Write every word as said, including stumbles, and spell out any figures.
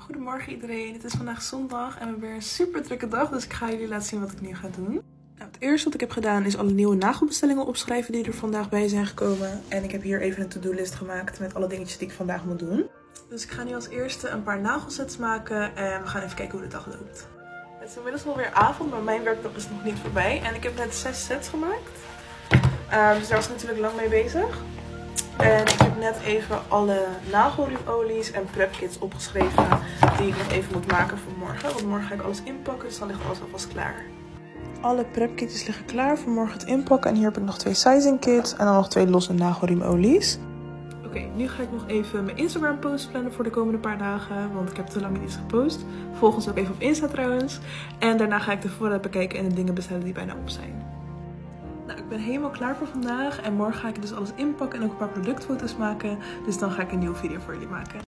Goedemorgen iedereen, het is vandaag zondag en we hebben weer een super drukke dag, dus ik ga jullie laten zien wat ik nu ga doen. Nou, het eerste wat ik heb gedaan is alle nieuwe nagelbestellingen opschrijven die er vandaag bij zijn gekomen. En ik heb hier even een to-do-list gemaakt met alle dingetjes die ik vandaag moet doen. Dus ik ga nu als eerste een paar nagelsets maken en we gaan even kijken hoe de dag loopt. Het is inmiddels alweer avond, maar mijn werkdag is nog niet voorbij. En ik heb net zes sets gemaakt, uh, dus daar was ik natuurlijk lang mee bezig. En ik heb net even alle nagelriemolies en prepkits opgeschreven die ik nog even moet maken voor morgen. Want morgen ga ik alles inpakken, dus dan ligt alles alvast klaar. Alle prepkitjes liggen klaar voor morgen het inpakken. En hier heb ik nog twee sizing kits en dan nog twee losse nagelriemolies. Oké, okay, nu ga ik nog even mijn Instagram post plannen voor de komende paar dagen. Want ik heb te lang niet eens gepost. Volg ons ook even op Insta trouwens. En daarna ga ik de voorraad bekijken en de dingen bestellen die bijna op zijn. Nou, ik ben helemaal klaar voor vandaag en morgen ga ik dus alles inpakken en ook een paar productfoto's maken. Dus dan ga ik een nieuwe video voor jullie maken.